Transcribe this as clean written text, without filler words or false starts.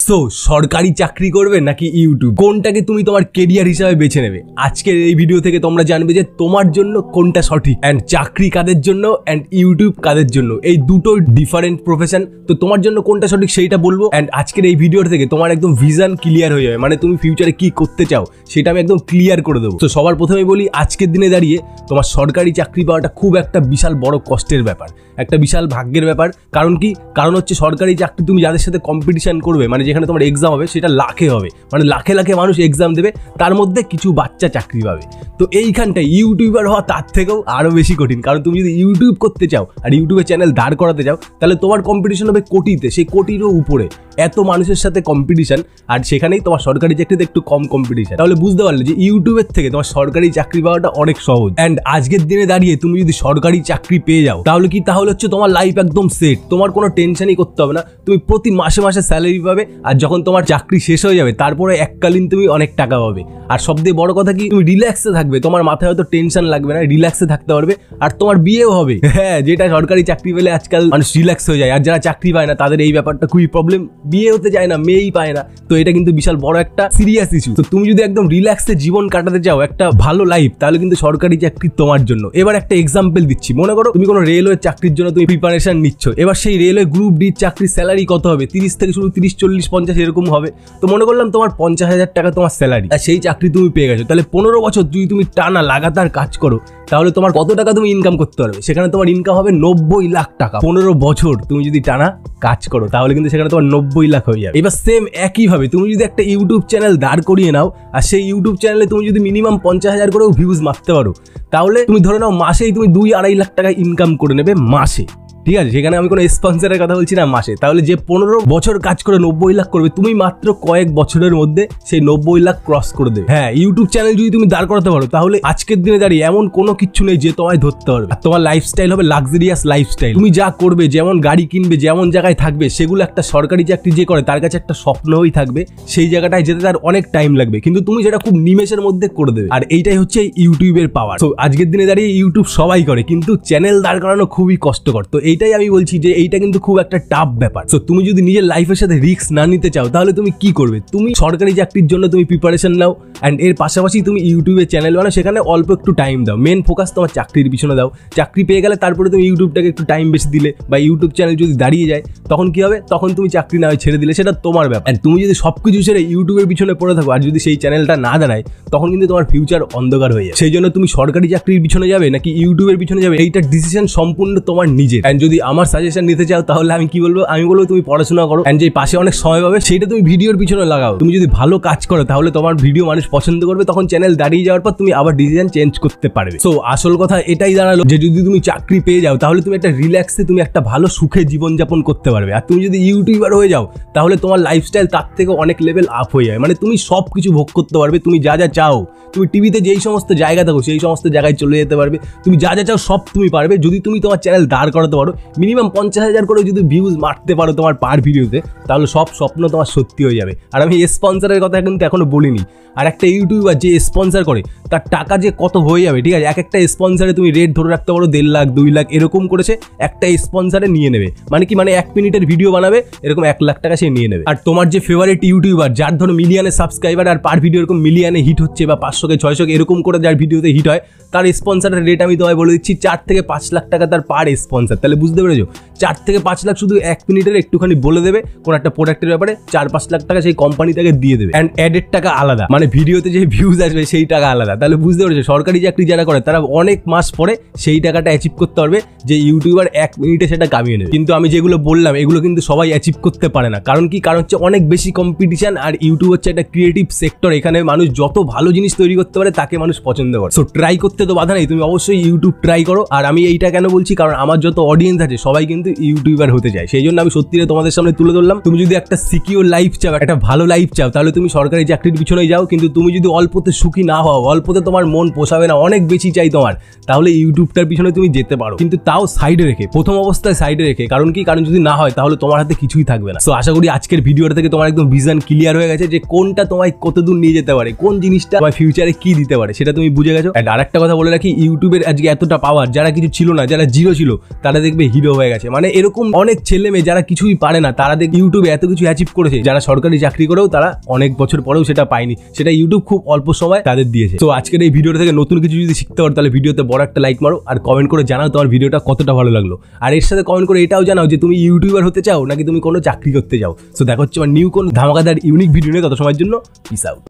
So সরকারি চাকরি করবে নাকি ইউটিউব, কোনটাকে তুমি তোমার কেরিয়ার হিসাবে বেছে নেবে? আজকের এই ভিডিও থেকে তোমরা জানবে যে তোমার জন্য কোনটা সঠিক, অ্যান্ড চাকরি কাদের জন্য অ্যান্ড ইউটিউব কাদের জন্য। এই দুটো ডিফারেন্ট প্রফেশন, তো তোমার জন্য কোনটা সঠিক সেইটা বলবো। অ্যান্ড আজকের এই ভিডিও থেকে তোমার একদম ভিশন ক্লিয়ার হয়ে যাবে, মানে তুমি ফিউচারে কি করতে চাও সেটা আমি একদম ক্লিয়ার করে দেবো। তো সবার প্রথমে বলি, আজকের দিনে দাঁড়িয়ে তোমার সরকারি চাকরি পাওয়াটা খুব একটা বিশাল বড় কষ্টের ব্যাপার, একটা বিশাল ভাগ্যের ব্যাপার। কারণ কি? কারণ হচ্ছে সরকারি চাকরি তুমি যাদের সাথে কম্পিটিশন করবে, মানে যেখানে তোমার এক্সাম হবে সেটা লাখে হবে, মানে লাখে লাখে মানুষ এক্সাম দেবে, তার মধ্যে কিছু বাচ্চা চাকরি পাবে। তো এইখানটায় ইউটিউবার হওয়া তার থেকেও আরও বেশি কঠিন। কারণ তুমি যদি ইউটিউব করতে চাও আর ইউটিউবে চ্যানেল দাঁড় করাতে চাও, তাহলে তোমার কম্পিটিশন হবে কোটিতে, সেই কোটিরও উপরে এত মানুষের সাথে কম্পিটিশন, আর সেখানেই তোমার সরকারি চাকরিতে একটু কম কম্পিটিশন। তাহলে বুঝতে পারলে যে ইউটিউবের থেকে তোমার সরকারি চাকরি পাওয়াটা অনেক সহজ। অ্যান্ড আজকের দিনে দাঁড়িয়ে তুমি যদি সরকারি চাকরি পেয়ে যাও, তাহলে কি? তাহলে হচ্ছে তোমার লাইফ একদম সেট, তোমার কোনো টেনশনই করতে হবে না। তুমি প্রতি মাসে মাসে স্যালারি পাবে, আর যখন তোমার চাকরি শেষ হয়ে যাবে তারপরে এককালীন তুমি অনেক টাকা পাবে। আর সবথেকে বড় কথা কি? তুমি রিল্যাক্সে থাকবে, তোমার মাথায় হয়তো টেনশন লাগবে না, রিল্যাক্সে থাকতে পারবে। আর তোমার বিয়েও হবে। হ্যাঁ, যেটা সরকারি চাকরি পেলে আজকাল মানুষ রিল্যাক্স হয়ে যায়, আর যারা চাকরি পায় না তাদের এই ব্যাপারটা খুবই প্রবলেম, বিয়ে হতে চায় না, মেয়েই পায় না। তো এটা কিন্তু বিশাল বড় একটা সিরিয়াস ইস্যু। তো তুমি যদি একদম রিল্যাক্সে জীবন কাটাতে চাও, একটা ভালো লাইফ, তাহলে কিন্তু সরকারি চাকরি তোমার জন্য। এবার একটা এক্সাম্পল দিচ্ছি। মনে করো তুমি কোনো রেলওয়ে চাকরির জন্য তুমি প্রিপারেশন নিচ্ছ। এবার সেই রেলওয়ে গ্রুপ ডি চাকরির স্যালারি কত হবে? 30 থেকে শুরু, 30, 40, 50 এরকম হবে। তো মনে করলাম তোমার 50,000 টাকা তোমার স্যালারি, আর সেই চাকরি তুমি পেয়ে গেছো। তাহলে 15 বছর যদি তুমি টানা লাগাতার কাজ করো, তাহলে তোমার কত টাকা তুমি ইনকাম করতে পারবে? সেখানে তোমার ইনকাম হবে 90 লাখ টাকা। 15 বছর তুমি যদি টানা কাজ করো, তাহলে কিন্তু সেখানে তোমার 90 লাখ হয়ে যাবে। এবার সেম একইভাবে তুমি যদি একটা ইউটিউব চ্যানেল দাঁড় করিয়ে নাও, আর সেই ইউটিউব চ্যানেলে তুমি যদি মিনিমাম 50,000 করেও ভিউজ মারতে পারো, তাহলে তুমি ধরে নাও মাসেই তুমি 2-2.5 লাখ টাকা ইনকাম করে নেবে মাসে। ঠিক আছে, সেখানে আমি কোনো স্পন্সরের কথা বলছি না, মাসে। তাহলে যে 15 বছর কাজ করে 90 লাখ করবে, তুমি মাত্র কয়েক বছরের মধ্যে সেই 90 লাখ ক্রস করে দেবে। হ্যাঁ, ইউটিউব চ্যানেল যদি তুমি দাঁড় করাতে পারো, তাহলে আজকের দিনে দাঁড়িয়ে এমন কোনো কিছু নেই যে তোমায় ধরতে পারবে। আর তোমার লাইফস্টাইল হবে লাক্সারিয়াস লাইফস্টাইল। তুমি যা করবে, যেমন গাড়ি কিনবে, যেমন জায়গায় থাকবে, সেগুলো একটা সরকারি চাকরি যে করে তার কাছে একটা স্বপ্ন হয়েই থাকবে। সেই জায়গাটায় যেতে তার অনেক টাইম লাগবে, কিন্তু তুমি যেটা খুব নিমেষের মধ্যে করে দেবে। আর এইটাই হচ্ছে ইউটিউবের পাওয়ার। তো আজকের দিনে দাঁড়িয়ে ইউটিউব সবাই করে, কিন্তু চ্যানেল দাঁড় করানো খুবই কষ্টকর। তো এইটাই আমি বলছি যে এইটা কিন্তু খুব একটা টাফ ব্যাপার। তো তুমি যদি নিজের লাইফের সাথে রিস্ক না নিতে চাও, তাহলে তুমি কি করবে? তুমি সরকারি চাকরির জন্য তুমি প্রিপারেশন নাও, অ্যান্ড এর পাশাপাশি তুমি ইউটিউবে চ্যানেল বানাও, সেখানে অল্প একটু টাইম দাও, মেন ফোকাস তোমার চাকরির পিছনে দাও। চাকরি পেয়ে গেলে তারপরে তুমি ইউটিউবটাকে একটু টাইম বেশি দিলে, বা ইউটিউব চ্যানেল যদি দাঁড়িয়ে যায়, তখন কি হবে? তখন তুমি চাকরি না হয় ছেড়ে দিলে, সেটা তোমার ব্যাপার। অ্যান্ড তুমি যদি সবকিছু ছেড়ে ইউটিউবের পিছনে পড়ে থাকো, আর যদি সেই চ্যানেলটা না দাঁড়ায়, তখন কিন্তু তোমার ফিউচার অন্ধকার হয়ে যায়। সেই জন্য তুমি সরকারি চাকরির পিছনে যাবে নাকি ইউটিউবের পিছনে যাবে, এইটার ডিসিশন সম্পূর্ণ তোমার নিজের। অ্যান্ড যদি আমার সাজেশন নিতে চাও, তাহলে আমি কি বলবো? আমি বলবো তুমি পড়াশোনা করো, এন্ড যে পাশে অনেক সময় পাবে সেটা তুমি ভিডিওর পিছনে লাগাও। তুমি যদি ভালো কাজ করো, তাহলে তোমার ভিডিও মানুষ পছন্দ করবে, তখন চ্যানেল দাঁড়িয়ে যাওয়ার পর তুমি আবার ডিসিশন চেঞ্জ করতে পারবে। সো আসল কথা এটাই দাঁড়ালো যে যদি তুমি চাকরি পেয়ে যাও, তাহলে তুমি একটা রিল্যাক্সে, তুমি একটা ভালো সুখে জীবনযাপন করতে পারবে। আর তুমি যদি ইউটিউবার হয়ে যাও, তাহলে তোমার লাইফস্টাইল তার থেকে অনেক লেভেল আপ হয়ে যায়, মানে তুমি সব কিছু ভোগ করতে পারবে। তুমি যা যা চাও, তুমি টিভিতে যেই সমস্ত জায়গা থাকো সেই সমস্ত জায়গায় চলে যেতে পারবে। তুমি যা যা চাও সব তুমি পারবে, যদি তুমি তোমার চ্যানেল দাঁড় করাতে পারো। মিনিমাম 50,000 করে যদি ভিউজ মারতে পারো তোমার পার ভিডিওতে, তাহলে সব স্বপ্ন তোমার সত্যি হয়ে যাবে। আর আমি স্পন্সরের কথা কিন্তু এখনো বলিনি। আর একটা ইউটিউবার যে স্পন্সর করে, তার টাকা যে কত হয়ে যাবে, ঠিক আছে? এক একটা স্পন্সরে তুমি রেট ধরে রাখতে পারো 1.5 লাখ, 2 লাখ এরকম করেছে একটা স্পন্সরে নিয়ে নেবে। মানে কি? মানে 1 মিনিটের ভিডিও বানাবে, এরকম 1 লাখ টাকা সে নিয়ে নেবে। আর তোমার যে ফেভারিট ইউটিউবার, যার ধরো মিলিয়নে সাবস্ক্রাইবার, আর পার ভিডিও এরকম মিলিয়নে হিট হচ্ছে, বা 500কে 600কে এরকম করে যার ভিডিওতে হিট হয়, তার স্পন্সরের রেট আমি তোমায় বলে দিচ্ছি 4 থেকে 5 লাখ টাকা তার পার স্পন্সর। তাহলে বুঝতে পেরেছো? 4 থেকে 5 লাখ শুধু 1 মিনিটের একটুখানি বলে দেবে কোন একটা প্রোডাক্টের ব্যাপারে, 4-5 লাখ টাকা সেই কোম্পানি তাকে দিয়ে দেবে। অ্যান্ড অ্যাডের টাকা আলাদা, মানে ভিডিওতে যে ভিউজ আসবে সেই টাকা আলাদা। তাহলে বুঝতে পেরেছো? সরকারি চাকরি যারা করে তারা অনেক মাস পরে সেই টাকাটা অ্যাচিভ করতে পারবে, যে ইউটিউবার 1 মিনিটে সেটা কামিয়ে নেবে। কিন্তু আমি যেগুলো বললাম, এগুলো কিন্তু সবাই অ্যাচিভ করতে পারে না। কারণ কি? কারণ হচ্ছে অনেক বেশি কম্পিটিশন, আর ইউটিউব হচ্ছে একটা ক্রিয়েটিভ সেক্টর। এখানে মানুষ যত ভালো জিনিস তৈরি করতে পারে তাকে মানুষ পছন্দ করে। সো ট্রাই করতে তো বাধা নেই, তুমি অবশ্যই ইউটিউব ট্রাই করো। আর আমি এইটা কেন বলছি? কারণ আমার যত অডিয়েন্স আছে সবাই কিন্তু ইউটিউবার হতে চায়, সেই জন্য আমি সত্যিটা তোমাদের সামনে তুলে ধরলাম। তুমি যদি একটা সিকিউর লাইফ চাও, একটা ভালো লাইফ চাও, তাহলে তুমি সরকারি চাকরির পিছনেই যাও। কিন্তু তুমি যদি অল্পতে সুখী না হও, অল্পতে তোমার মন পোষাবে না, অনেক বেশি চাই তোমার, তাহলে ইউটিউবটার পিছনে তুমি যেতে পারো, কিন্তু তাও সাইডে রেখে, প্রথম অবস্থায় সাইডে রেখে। কারণ কি? কারণ যদি না হয় তাহলে তোমার হাতে কিছুই থাকবে না। সো আশা করি আজকের ভিডিওটা থেকে তোমার একদম ভিশন ক্লিয়ার হয়ে গেছে যে কোনটা তোমায় কতদূর নিয়ে যেতে পারে, কোন জিনিসটা তোমার ফিউচারে কি দিতে পারে, সেটা তুমি বুঝে গেছো। আর আরেকটা কথা বলে রাখি, ইউটিউবের আজকে এতটা পাওয়ার, যারা কিছু ছিল না, যারা জিরো ছিল, তারা দেখবে ইউটিউবে হিরো হয়ে গেছে। মানে এরকম অনেক ছেলে মেয়ে যারা কিছুই পারে না, তারা দেখ ইউটিউবে এত কিছু অ্যাচিভ করেছে, যারা সরকারি চাকরি করেও তারা অনেক বছর পরেও সেটা পায়নি, সেটা ইউটিউব খুব অল্প সময় তাদের দিয়েছে। তো আজকের এই ভিডিওটা থেকে নতুন কিছু যদি শিখতে পারো তাহলে ভিডিওতে বড় একটা লাইক মারো, আর কমেন্ট করে জানাও তোমার ভিডিওটা কতটা ভালো লাগলো। আর এর সাথে কমেন্ট করে এটাও জানাও যে তুমি ইউটিউবার হতে চাও নাকি তুমি কোনো চাকরি করতে চাও। সো দেখা হচ্ছে নিউ কোন ধামাকাদার ইউনিক ভিডিও নিয়ে, তত সময়ের জন্য পিস আউট।